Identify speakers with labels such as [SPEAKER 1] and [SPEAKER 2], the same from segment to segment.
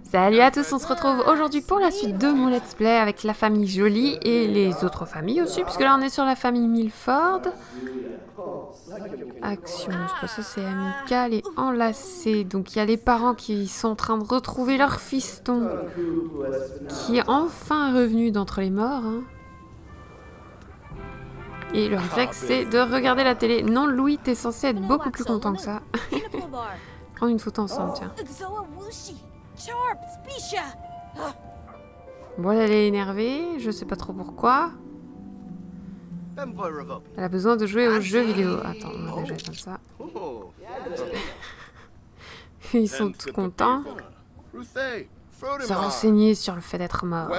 [SPEAKER 1] Salut à tous, on se retrouve aujourd'hui pour la suite de mon let's play avec la famille Jolie et les autres familles aussi, puisque là on est sur la famille Milford. Action, je pense que c'est amical et enlacé. Donc il y a les parents qui sont en train de retrouver leur fiston, qui est enfin revenu d'entre les morts. Hein. Et le réflexe c'est de regarder la télé. Non, Louis, t'es censé être beaucoup plus content que ça. Prendre une photo ensemble, tiens. Bon, elle est énervée, je sais pas trop pourquoi. Elle a besoin de jouer aux jeux vidéo. Attends, on va déjà comme ça. Ils sont tous contents. Se renseigner sur le fait d'être mort.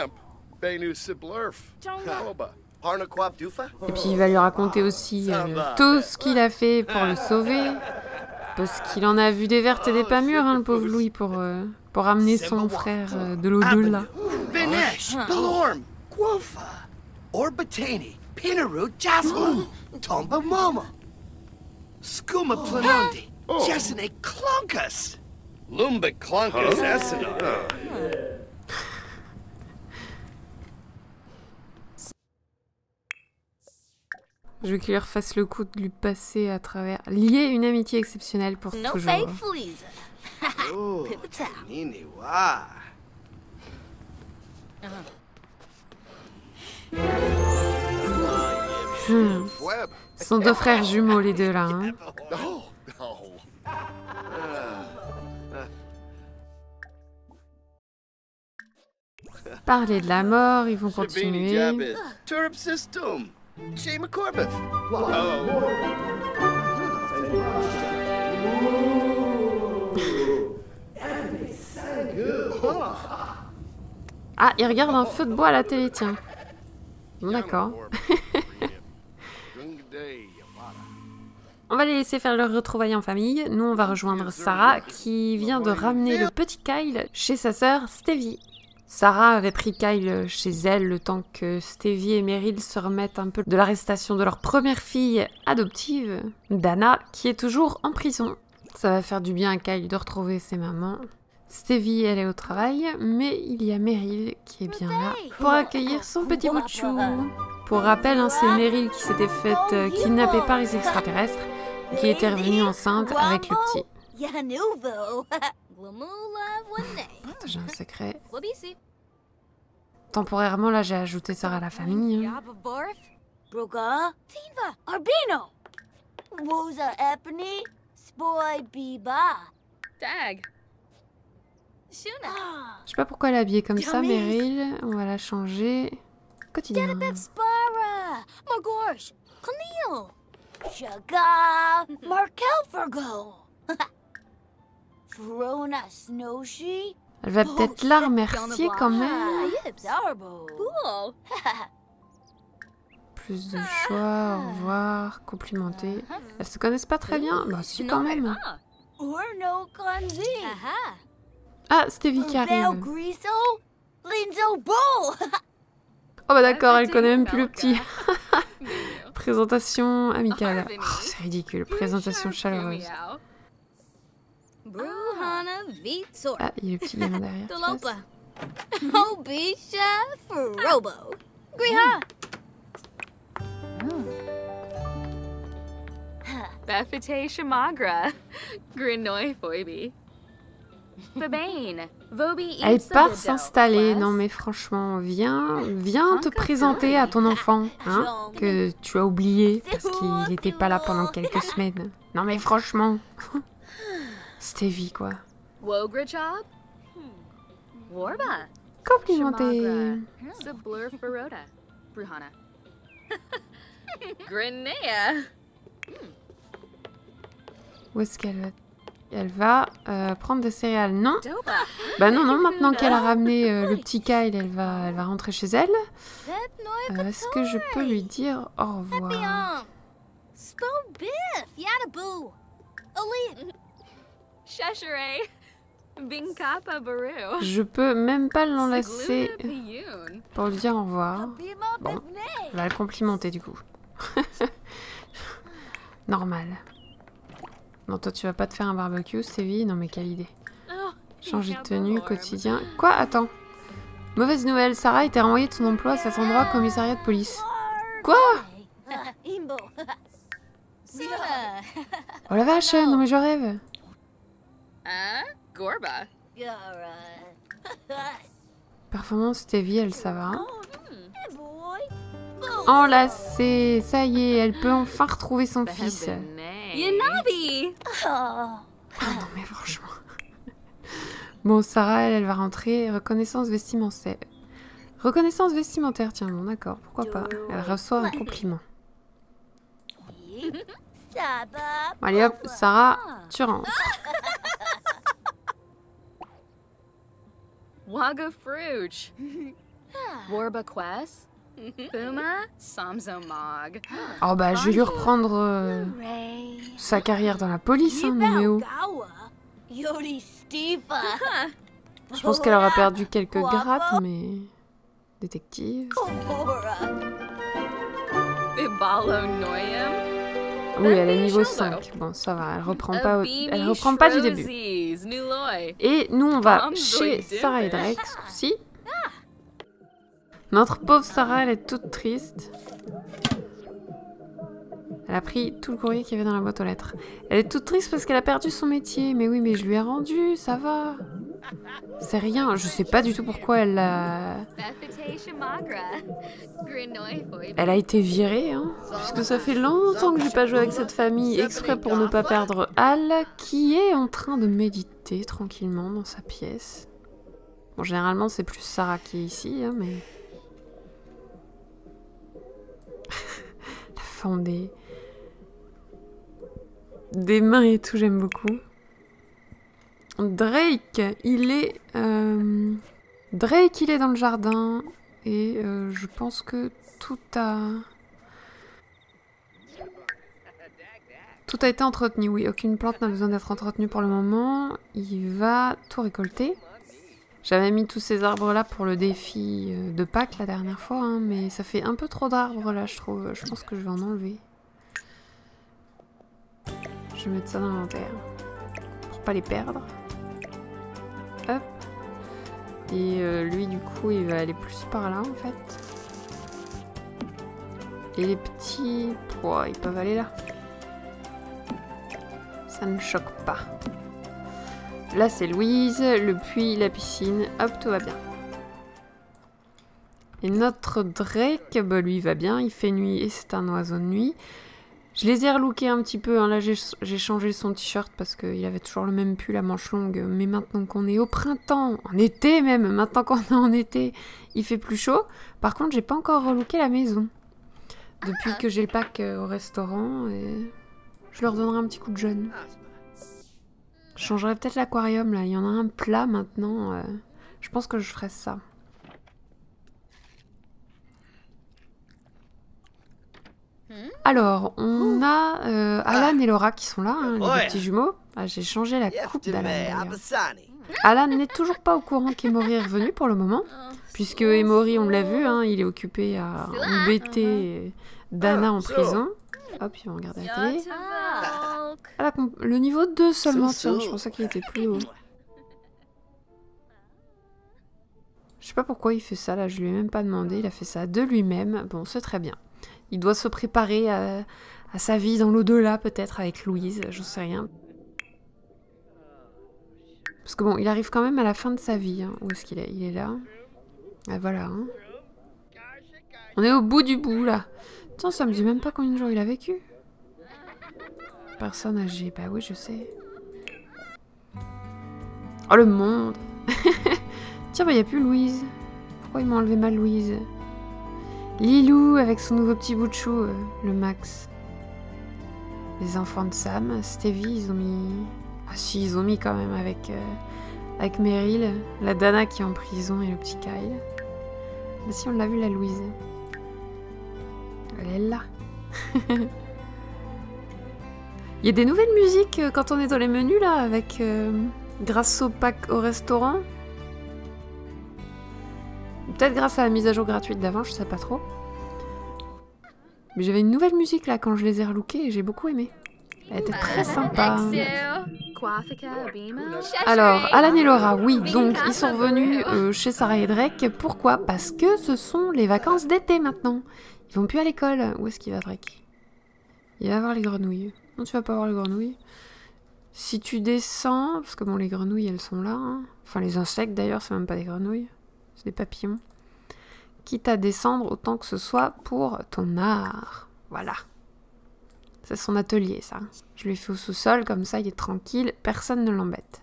[SPEAKER 1] Et puis il va lui raconter aussi tout ce qu'il a fait pour le sauver. Parce qu'il en a vu des vertes et des pas mûres, hein, le pauvre Louis, pour amener son frère de l'au-delà. Je veux qu'il lui refasse le coup de lui passer à travers. Lier une amitié exceptionnelle pour toujours. Ce sont deux frères jumeaux les deux là. Hein. Parler de la mort, ils vont continuer. Ah, il regarde un feu de bois à la télé, tiens. Bon, d'accord. On va les laisser faire leur retrouvailles en famille. Nous, on va rejoindre Sarah, qui vient de ramener le petit Kyle chez sa sœur Stevie. Sarah avait pris Kyle chez elle le temps que Stevie et Meryl se remettent un peu de l'arrestation de leur première fille adoptive, Dana, qui est toujours en prison. Ça va faire du bien à Kyle de retrouver ses mamans. Stevie, elle est au travail, mais il y a Meryl qui est bien là pour accueillir son petit bout de chou. Pour rappel, hein, c'est Meryl qui s'était faite kidnapper par les extraterrestres, qui était revenue enceinte avec le petit. J'ai un secret. Temporairement, là, j'ai ajouté Sarah à la famille. Hein. Je sais pas pourquoi elle est habillée comme ça, Meryl. On va la changer. Quotidien. Elle va peut-être la remercier quand même. Plus de choix, au revoir, complimenter. Elles se connaissent pas très bien. Bah si, quand même. Ah, Stevie qui arrive. Oh bah d'accord, elle connaît même plus le petit. Présentation amicale. Oh, c'est ridicule, présentation chaleureuse. Ah, il y a le petit gamin derrière. Elle part s'installer. Non mais franchement, viens te présenter à ton enfant, hein, que tu as oublié parce qu'il n'était pas là pendant quelques semaines. Non mais franchement, Stevie quoi. Complimenter. Où est-ce qu'elle va? Elle va prendre des céréales, non? Bah non, maintenant qu'elle a ramené le petit Kyle, elle va rentrer chez elle. Est-ce que je peux lui dire au revoir? Je peux même pas l'enlacer pour lui dire au revoir. Bon, elle va le complimenter du coup. Normal. Non, toi tu vas pas te faire un barbecue, Stevie? Non mais quelle idée. Changer de tenue, quotidien. Quoi? Attends. Mauvaise nouvelle, Sarah a été renvoyée de son emploi à cet endroit commissariat de police. Quoi? Oh la vache, non mais je rêve. Performance Stevie, elle, ça va. Enlacée, ça y est, elle peut enfin retrouver son fils. Ah non mais franchement. Bon, Sarah, elle va rentrer. Reconnaissance vestimentaire. Reconnaissance vestimentaire, tiens, bon d'accord, pourquoi pas. Elle reçoit un compliment. Bon, allez hop, Sarah, tu rentres.
[SPEAKER 2] Waga Fruch. Warba Quest. Puma Samzomog.
[SPEAKER 1] Oh bah, je vais lui reprendre sa carrière dans la police, hein, Noméo. Je pense qu'elle aura perdu quelques grades, mais... Détective. Oui, elle est niveau 5. Bon, ça va, elle reprend pas du début. Et nous, on va chez Sarah et Drake, ce coup-ci. Notre pauvre Sarah, elle est toute triste. Elle a pris tout le courrier qu'il y avait dans la boîte aux lettres. Elle est toute triste parce qu'elle a perdu son métier. Mais oui, mais je lui ai rendu, ça va. C'est rien, je sais pas du tout pourquoi elle a... Elle a été virée, hein. Puisque ça fait longtemps que j'ai pas joué avec cette famille, exprès pour ne pas perdre Al, qui est en train de méditer tranquillement dans sa pièce. Bon, généralement, c'est plus Sarah qui est ici, hein, mais... La forme des mains et tout, j'aime beaucoup. Drake, il est dans le jardin et je pense que tout a été entretenu. Oui, aucune plante n'a besoin d'être entretenue pour le moment. Il va tout récolter. J'avais mis tous ces arbres là pour le défi de Pâques la dernière fois, hein, mais ça fait un peu trop d'arbres là, je trouve. Je pense que je vais en enlever. Je vais mettre ça dans l'inventaire pour pas les perdre. Hop. Et lui, du coup, il va aller plus par là, en fait. Et les petits... Oh, ils peuvent aller là. Ça ne choque pas. Là, c'est Louise, le puits, la piscine. Hop, tout va bien. Et notre Drake, bah, lui, il va bien. Il fait nuit et c'est un oiseau de nuit. Je les ai relookés un petit peu, hein. Là j'ai changé son t-shirt parce qu'il avait toujours le même pull à manches longues. Mais maintenant qu'on est au printemps, en été même, maintenant qu'on est en été, il fait plus chaud. Par contre, j'ai pas encore relooké la maison. Depuis que j'ai le pack au restaurant, et je leur donnerai un petit coup de jeune. Je changerai peut-être l'aquarium là, il y en a un plat maintenant. Je pense que je ferai ça. Alors, on a Alan et Laura qui sont là, hein, les deux petits jumeaux. Ah, j'ai changé la coupe d'Alan. Alan n'est toujours pas au courant qu'Emory est revenu pour le moment, puisque Emory, on l'a vu, hein, il est occupé à embêter Dana en prison. Hop, ils vont regarder la télé. Ah, le niveau 2 seulement, tiens, je pensais qu'il était plus haut. Je sais pas pourquoi il fait ça, là, je lui ai même pas demandé, il a fait ça de lui-même. Bon, c'est très bien. Il doit se préparer à sa vie dans l'au-delà, peut-être, avec Louise, je sais rien. Parce que bon, il arrive quand même à la fin de sa vie. Hein. Où est-ce qu'il est? Il est là. Ah, voilà. Hein. On est au bout du bout, là. Tiens, ça me dit même pas combien de jours il a vécu. Personne âgée. Bah oui, je sais. Oh, le monde. Tiens, bah, il n'y a plus Louise. Pourquoi ils m'ont enlevé ma Louise? Lilou avec son nouveau petit bout de chou, le Max. Les enfants de Sam, Stevie, ils ont mis... Ah si, ils ont mis quand même avec Meryl, la Dana qui est en prison et le petit Kyle. Mais si, on l'a vu, la Louise. Elle est là. Il y a des nouvelles musiques quand on est dans les menus, là, avec... grâce au pack au restaurant. Peut-être grâce à la mise à jour gratuite d'avant, je sais pas trop. Mais j'avais une nouvelle musique là quand je les ai relookés et j'ai beaucoup aimé. Elle était très sympa.
[SPEAKER 2] Quafika, Bima.
[SPEAKER 1] Alors, Alan et Laura, oui, donc ils sont revenus chez Sarah et Drake. Pourquoi? Parce que ce sont les vacances d'été maintenant. Ils vont plus à l'école. Où est-ce qu'il va, Drake? Il va voir les grenouilles. Non, tu vas pas voir les grenouilles. Si tu descends, parce que bon, les grenouilles, elles sont là. Hein. Enfin, les insectes d'ailleurs, c'est même pas des grenouilles. C'est des papillons. Quitte à descendre, autant que ce soit pour ton art. Voilà. C'est son atelier, ça. Je lui fais au sous-sol, comme ça, il est tranquille, personne ne l'embête.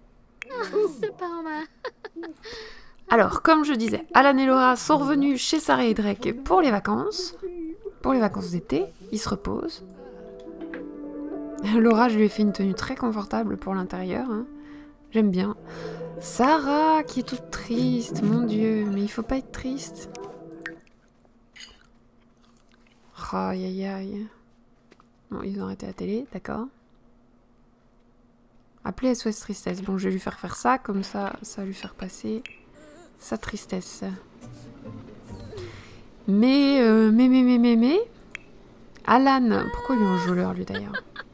[SPEAKER 1] Alors, comme je disais, Alan et Laura sont revenus chez Sarah et Drake pour les vacances. Pour les vacances d'été, ils se reposent. Laura, je lui ai fait une tenue très confortable pour l'intérieur. Hein. J'aime bien. Sarah, qui est toute triste, mon Dieu, mais il faut pas être triste. Aïe aïe aïe. Bon, ils ont arrêté la télé, d'accord. Appelez SOS Tristesse. Bon, je vais lui faire ça, comme ça, ça va lui faire passer sa tristesse. Mais... Alan, pourquoi il est enjôleur, lui, d'ailleurs?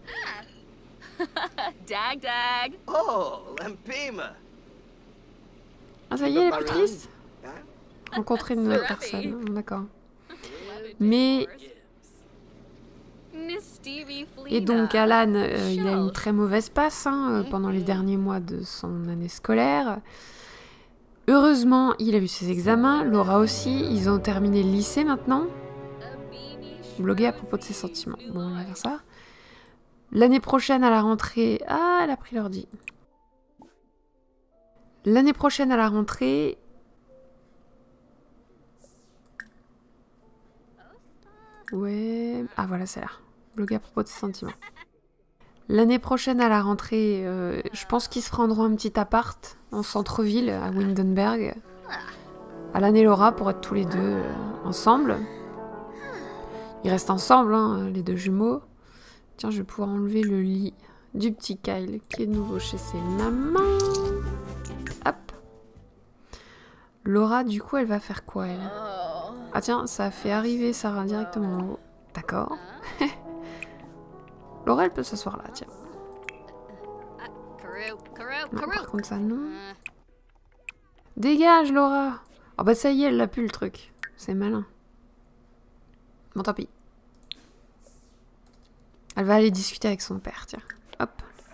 [SPEAKER 2] Dag dag.
[SPEAKER 3] Oh, Lampima.
[SPEAKER 1] Ah, ça y est, elle est plus triste? Rencontrer une nouvelle personne, d'accord. Mais... Et donc Alan, il a une très mauvaise passe hein, pendant les derniers mois de son année scolaire. Heureusement, il a eu ses examens, Laura aussi, ils ont terminé le lycée maintenant. Bloguer à propos de ses sentiments. Bon, on va faire ça. L'année prochaine à la rentrée... Ah, elle a pris l'ordi. L'année prochaine à la rentrée... Ouais... Ah, voilà, c'est là. Bloguer à propos de ses sentiments. L'année prochaine à la rentrée, je pense qu'ils se prendront un petit appart en centre-ville, à Windenberg. Alan et Laura pour être tous les deux ensemble. Ils restent ensemble, hein, les deux jumeaux. Tiens, je vais pouvoir enlever le lit du petit Kyle qui est de nouveau chez ses mamans. Hop. Laura, du coup, elle va faire quoi, elle? Ah tiens, ça a fait arriver Sarah directement en haut. D'accord. Laura, elle peut s'asseoir là, tiens. Non, par contre, ça, non. Dégage, Laura! Oh bah ça y est, elle l'a plus, le truc. C'est malin. Bon, tant pis. Elle va aller discuter avec son père, tiens. Hop.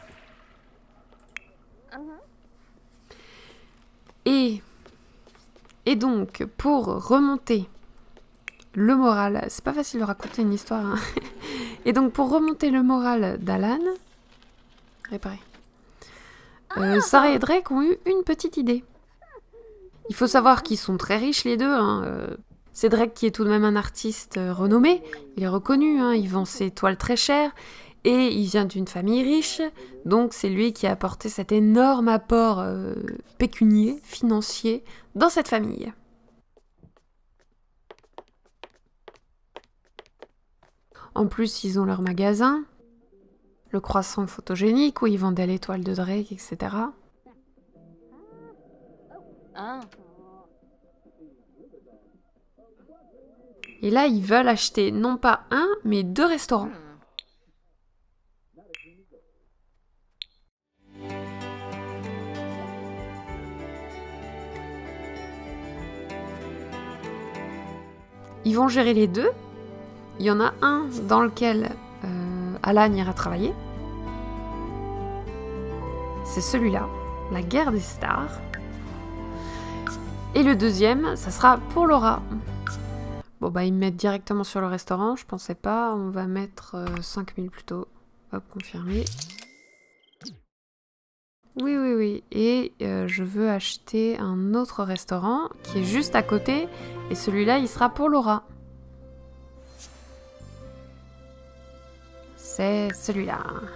[SPEAKER 1] Et donc, pour remonter le moral... C'est pas facile de raconter une histoire, hein. Et donc, pour remonter le moral d'Alan... Réparé. Sarah et Drake ont eu une petite idée. Il faut savoir qu'ils sont très riches, les deux, hein. C'est Drake qui est tout de même un artiste renommé. Il est reconnu, hein. Il vend ses toiles très chères. Et il vient d'une famille riche. Donc, c'est lui qui a apporté cet énorme apport pécunier, financier, dans cette famille. En plus, ils ont leur magasin, le croissant photogénique, où ils vendaient les toiles de Drake, etc. Et là, ils veulent acheter non pas un, mais 2 restaurants. Ils vont gérer les deux. Il y en a un dans lequel Alan ira travailler. C'est celui-là, la guerre des stars. Et le deuxième, ça sera pour Laura. Bon bah ils me mettent directement sur le restaurant, je pensais pas, on va mettre 5000 plutôt. Hop, confirmé. Oui. Et je veux acheter un autre restaurant qui est juste à côté. Et celui-là, il sera pour Laura. C'est celui-là.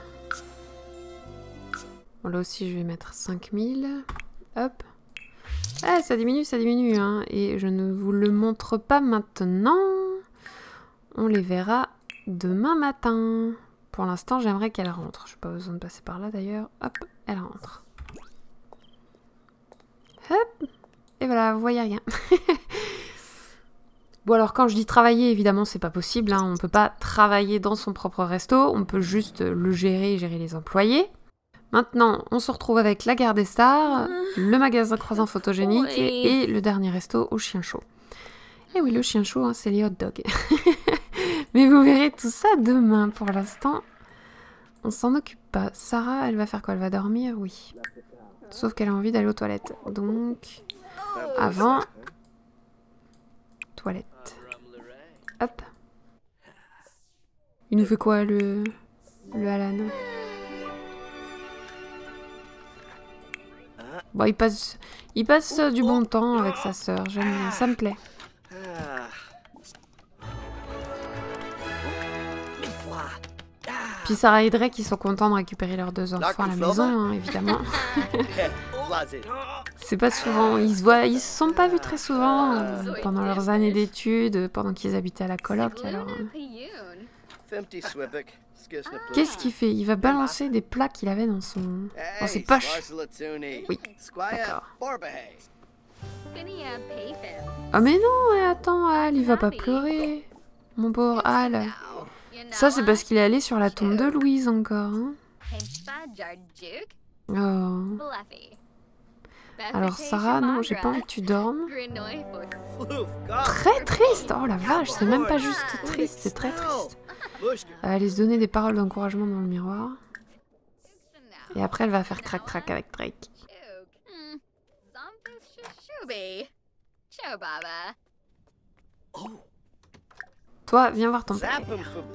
[SPEAKER 1] Bon, là aussi, je vais mettre 5000. Hop. Ah, ça diminue, hein. Et je ne vous le montre pas maintenant. On les verra demain matin. Pour l'instant, j'aimerais qu'elle rentre. Je n'ai pas besoin de passer par là, d'ailleurs. Hop, elle rentre. Hop. Et voilà, vous voyez rien. Bon, alors, quand je dis travailler, évidemment, c'est pas possible. Hein. On peut pas travailler dans son propre resto. On peut juste le gérer et gérer les employés. Maintenant, on se retrouve avec la gare des stars, le magasin croissant photogénique et le dernier resto au chien chaud. Et oui, le chien chaud, hein, c'est les hot dogs. Mais vous verrez tout ça demain. Pour l'instant, on s'en occupe pas. Sarah, elle va faire quoi? Elle va dormir? Oui. Sauf qu'elle a envie d'aller aux toilettes. Donc, avant, toilette. Hop. Il nous fait quoi, le Alan? Bon, il passe du bon temps avec sa sœur. J'aime bien, ça me plaît. Puis Sarah et Drake, ils sont contents de récupérer leurs 2 enfants à la maison, hein, évidemment. C'est pas souvent, ils se sont pas vus très souvent pendant leurs années d'études, pendant qu'ils habitaient à la coloc. Alors, qu'est-ce qu'il fait? Il va balancer des plats qu'il avait dans ses poches. Oui, d'accord. Ah mais non, attends, Al, il va pas pleurer. Mon pauvre Al. Ça, c'est parce qu'il est allé sur la tombe de Louise encore. Hein. Oh. Alors Sarah, non, j'ai pas envie que tu dormes. Très triste. Oh la vache, c'est même pas juste triste, c'est très triste. Elle va aller se donner des paroles d'encouragement dans le miroir. Et après, elle va faire crac-crac avec Drake. Toi, viens voir ton père.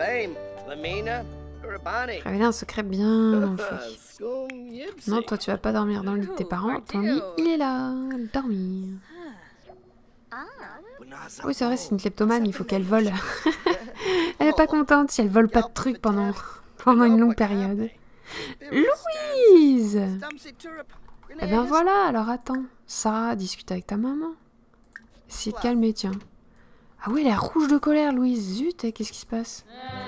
[SPEAKER 1] Révéler un secret bien enfui. Non, toi, tu vas pas dormir dans le lit de tes parents. Ton lit, il est là. Dormir. Oui, c'est vrai, c'est une kleptomane, il faut qu'elle vole. Elle est pas contente si elle vole pas de trucs pendant une longue période. Louise! Eh ben voilà, alors attends. Sarah, discute avec ta maman. Essaye de calmer, tiens. Ah oui, elle est rouge de colère, Louise. Zut, qu'est-ce qui se passe?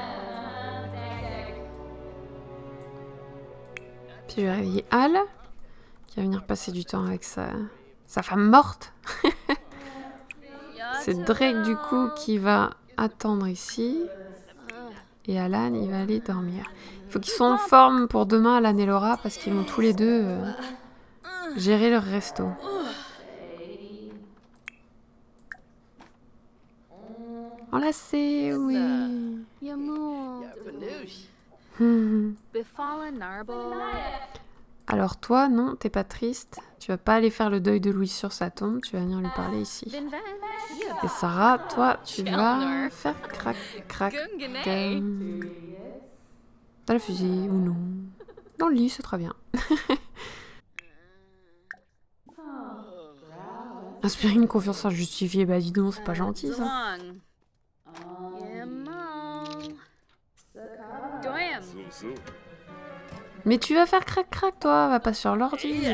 [SPEAKER 1] Puis je vais réveiller Al, qui va venir passer du temps avec sa femme morte. C'est Drake, du coup, qui va attendre ici. Et Alan, il va aller dormir. Il faut qu'ils soient en forme pour demain, Alan et Laura, parce qu'ils vont tous les deux gérer leur resto. Enlacé, oui. Alors toi, non, t'es pas triste. Tu vas pas aller faire le deuil de Louise sur sa tombe, tu vas venir lui parler ici. Et Sarah, toi, tu vas faire crac-crac. Dans la fusée, ou non. Dans le lit, c'est très bien. Inspirer une confiance injustifiée, bah dis donc, c'est pas gentil ça. Mais tu vas faire crac-crac, toi, va pas sur l'ordi.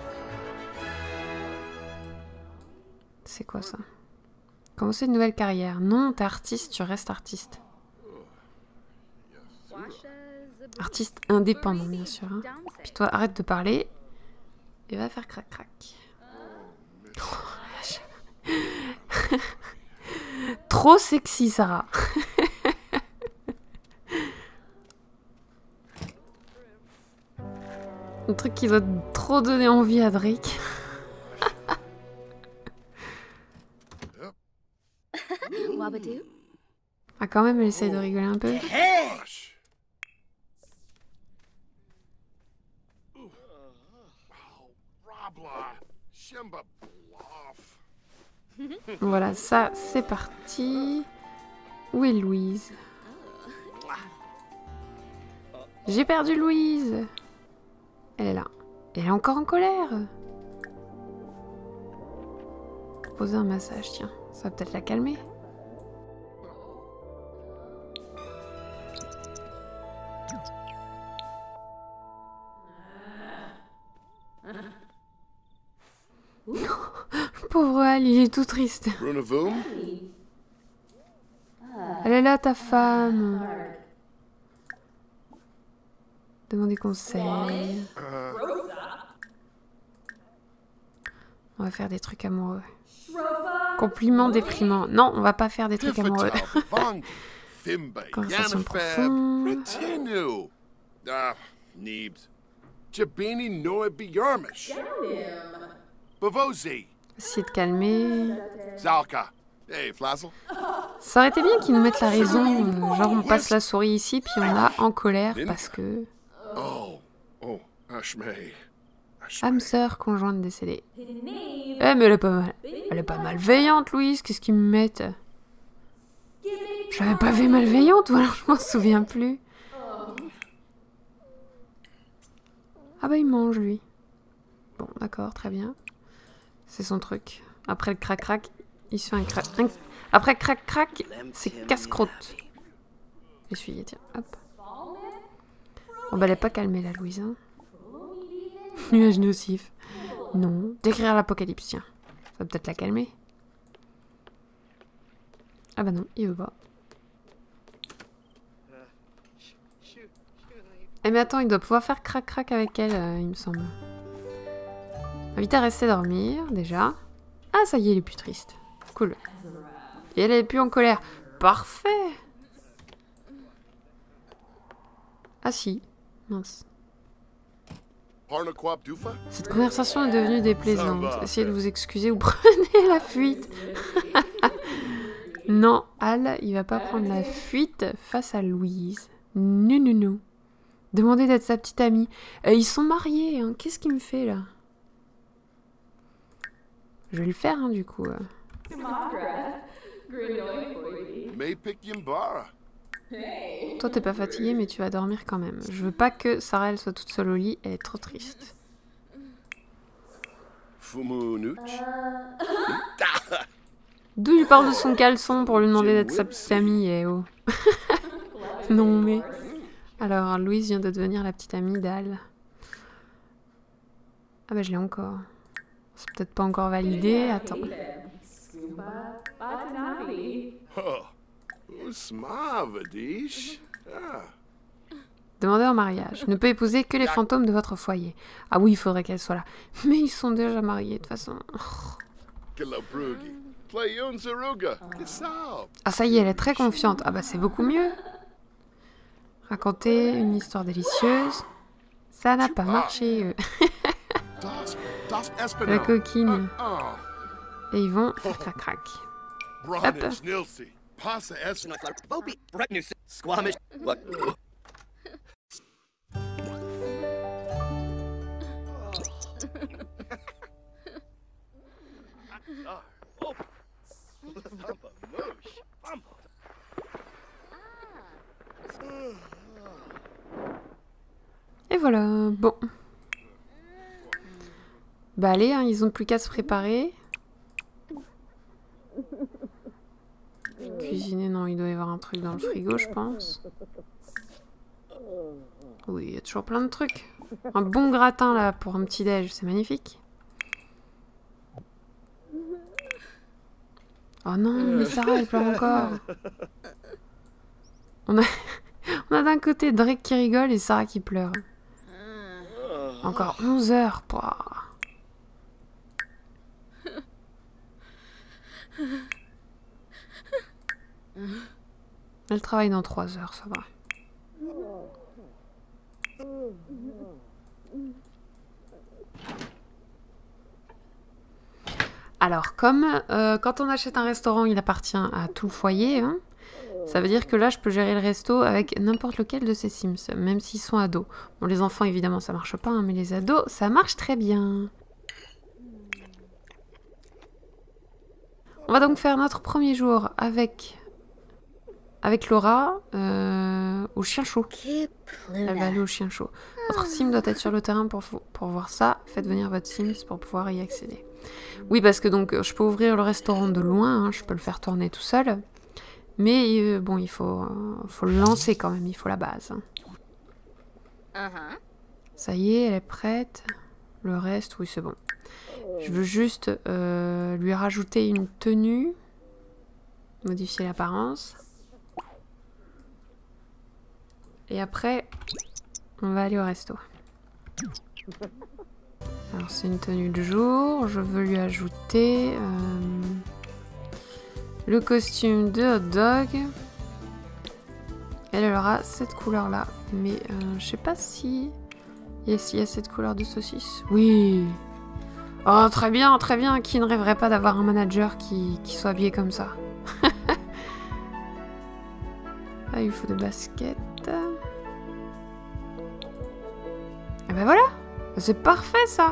[SPEAKER 1] C'est quoi ça? Commencer une nouvelle carrière. Non, t'es artiste, tu restes artiste. Artiste indépendant, bien sûr. Hein. Puis toi, arrête de parler et va faire crac-crac. Oh, trop sexy, Sarah. Un truc qui doit trop donner envie à Drake. Ah, quand même, elle essaye de rigoler un peu. Voilà, ça, c'est parti. Où est Louise? J'ai perdu Louise. Elle est là. Elle est encore en colère. Proposer un massage, tiens. Ça va peut-être la calmer. Pauvre Al, il est tout triste. Elle est là, ta femme. Demandez conseil. On va faire des trucs amoureux. Compliment déprimant. Non, on va pas faire des trucs amoureux. Conversation profonde.
[SPEAKER 4] Jabini Noe Biyarmish. Bavozi.
[SPEAKER 1] Essayer de calmer.
[SPEAKER 4] Zalka. Hey, Flazzle.
[SPEAKER 1] Ça aurait été bien qu'ils nous mettent la raison. Genre, on passe la souris ici, puis on a en colère parce que...
[SPEAKER 4] Oh, Ashmay.
[SPEAKER 1] âme sœur conjointe décédée. Mais elle est pas mal. Elle est pas malveillante, Louise. Qu'est-ce qu'ils me mettent? Je l'avais pas fait malveillante, ou alors je m'en souviens plus. Ah bah il mange, lui. Bon, d'accord, très bien. C'est son truc. Après le crac-crac, il se fait un crac... Après crac-crac, c'est casse-croûte. Essuyez, tiens, hop. Bon bah elle est pas calmée, la Louise, hein. Nuage nocif. Non. Décrire l'apocalypse, tiens. Ça va peut-être la calmer. Ah bah non, il veut pas. Eh mais attends, il doit pouvoir faire crac-crac avec elle, il me semble. Invite à rester dormir, déjà. Ah, ça y est, elle est plus triste. Cool. Et elle est plus en colère. Parfait. Ah si. Mince. Cette conversation est devenue déplaisante. Essayez de vous excuser ou prenez la fuite. Non, Al, il va pas prendre la fuite face à Louise. Non, non, non. Demandez d'être sa petite amie. Ils sont mariés, hein. Qu'est-ce qu'il me fait, là? Je vais le faire, hein, du coup. Toi, t'es pas fatigué, mais tu vas dormir quand même. Je veux pas que Sarah, elle soit toute seule au lit. Elle est trop triste. D'où il parle de son caleçon pour lui demander d'être sa petite amie, eh oh. Non, mais... Alors, Louise vient de devenir la petite amie d'Al. Ah bah, je l'ai encore. C'est peut-être pas encore validé. Attends. Demandez en mariage. Ne peut épouser que les fantômes de votre foyer. Ah oui, il faudrait qu'elle soit là. Mais ils sont déjà mariés, de toute façon. Ah ça y est, elle est très confiante. Ah bah c'est beaucoup mieux. Raconter une histoire délicieuse. Ça n'a pas marché. La coquine. Et ils vont faire crac-crac. Hop. Et voilà, bon. Bah allez, hein, ils ont plus qu'à se préparer. Cuisiner, non, il doit y avoir un truc dans le frigo, je pense. Oui, il y a toujours plein de trucs. Un bon gratin, là, pour un petit-déj, c'est magnifique. Oh non, mais Sarah, elle pleure encore. On a d'un côté Drake qui rigole et Sarah qui pleure. Encore 11 heures. Pouah. Elle travaille dans 3 heures, ça va. Alors, comme quand on achète un restaurant, il appartient à tout le foyer, hein, ça veut dire que là, je peux gérer le resto avec n'importe lequel de ces Sims, même s'ils sont ados. Bon, les enfants, évidemment, ça marche pas, hein, mais les ados, ça marche très bien. On va donc faire notre premier jour avec Laura au chien chaud. Elle va aller au chien chaud. Votre sim doit être sur le terrain pour voir ça. Faites venir votre Sims pour pouvoir y accéder. Oui, parce que donc je peux ouvrir le restaurant de loin, hein, je peux le faire tourner tout seul. Mais bon, il faut le lancer quand même, il faut la base. Hein. Ça y est, elle est prête. Le reste, oui, c'est bon. Je veux juste lui rajouter une tenue. Modifier l'apparence. Et après, on va aller au resto. Alors c'est une tenue de jour. Je veux lui ajouter le costume de hot dog. Elle aura cette couleur là. Mais je sais pas si Yes, il y a cette couleur de saucisse. Oui. Oh, très bien, très bien. Qui ne rêverait pas d'avoir un manager qui soit habillé comme ça? Ah, il faut des baskets. Et ben voilà. C'est parfait, ça.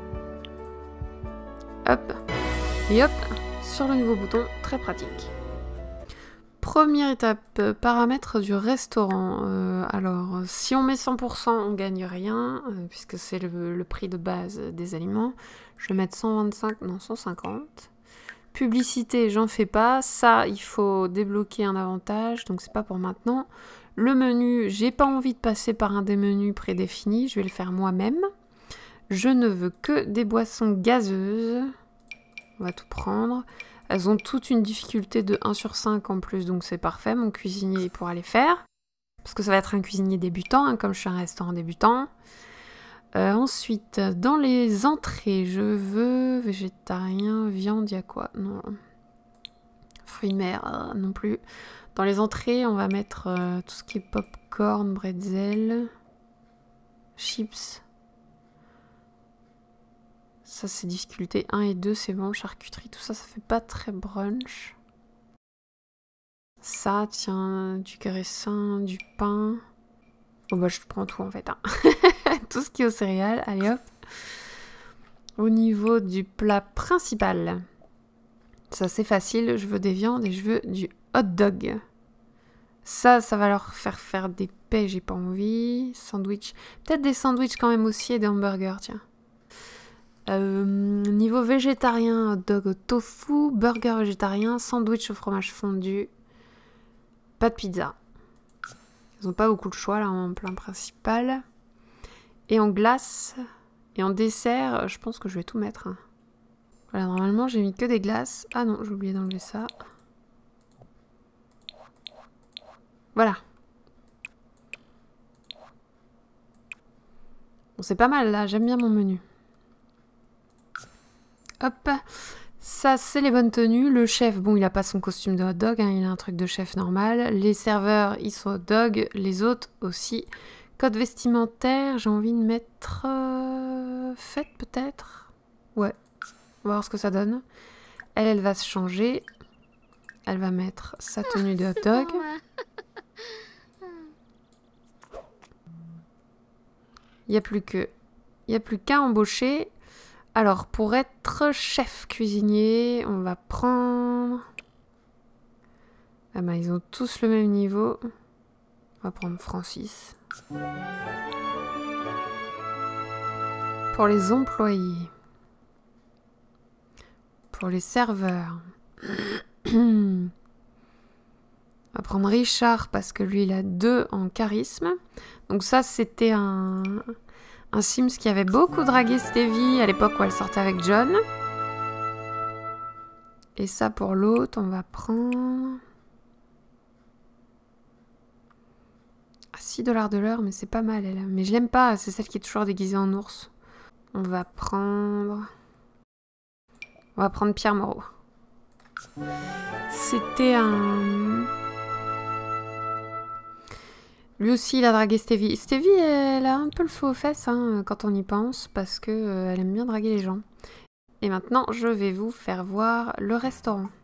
[SPEAKER 1] Hop. Et hop. Sur le nouveau bouton. Très pratique. Première étape, paramètres du restaurant. Alors, si on met 100%, on gagne rien, puisque c'est le prix de base des aliments. Je vais mettre 125, non 150. Publicité, j'en fais pas. Ça, il faut débloquer un avantage, donc c'est pas pour maintenant. Le menu, j'ai pas envie de passer par un des menus prédéfinis, je vais le faire moi-même. Je ne veux que des boissons gazeuses. On va tout prendre. Elles ont toutes une difficulté de 1 sur 5 en plus, donc c'est parfait, mon cuisinier pourra les faire. Parce que ça va être un cuisinier débutant, hein, comme je suis un restaurant débutant. Ensuite, dans les entrées, je veux végétarien, viande, il y a quoi? Non. Fruits de mer, non plus. Dans les entrées, on va mettre tout ce qui est popcorn, bretzel, chips. Ça, c'est difficulté 1 et 2, c'est bon. Charcuterie, tout ça, ça fait pas très brunch. Ça, tiens, du graissin, du pain. Bon, bah, je prends tout, en fait. Hein. Tout ce qui est aux céréales, allez hop. Au niveau du plat principal, ça, c'est facile. Je veux des viandes et je veux du hot dog. Ça va leur faire des paix, j'ai pas envie. Sandwich. Peut-être des sandwichs quand même aussi et des hamburgers, tiens. Niveau végétarien, hot dog au tofu, burger végétarien, sandwich au fromage fondu, pas de pizza. Ils n'ont pas beaucoup de choix là en plein principal. Et en glace et en dessert, je pense que je vais tout mettre. Hein. Voilà, normalement j'ai mis que des glaces. Ah non, j'ai oublié d'enlever ça. Voilà. Bon, c'est pas mal là, j'aime bien mon menu. Hop, ça c'est les bonnes tenues. Le chef, bon, il a pas son costume de hot dog, hein, il a un truc de chef normal. Les serveurs, ils sont hot dog, les autres aussi. Code vestimentaire, j'ai envie de mettre fête peut-être. Ouais, on va voir ce que ça donne. Elle va se changer. Elle va mettre sa tenue de hot dog. Il n'y a plus qu'à embaucher. Alors, pour être chef cuisinier, on va prendre... Ah bah, ils ont tous le même niveau. On va prendre Francis. Pour les employés. Pour les serveurs. On va prendre Richard parce que lui, il a 2 en charisme. Donc ça, c'était un Sims qui avait beaucoup dragué Stevie à l'époque où elle sortait avec John. Et ça, pour l'autre, on va prendre... Ah, 6 $ de l'heure, mais c'est pas mal, elle. Mais je l'aime pas, c'est celle qui est toujours déguisée en ours. On va prendre Pierre Moreau. C'était un... Lui aussi, il a dragué Stevie. Stevie, elle a un peu le feu aux fesses hein, quand on y pense, parce que elle aime bien draguer les gens. Et maintenant, je vais vous faire voir le restaurant.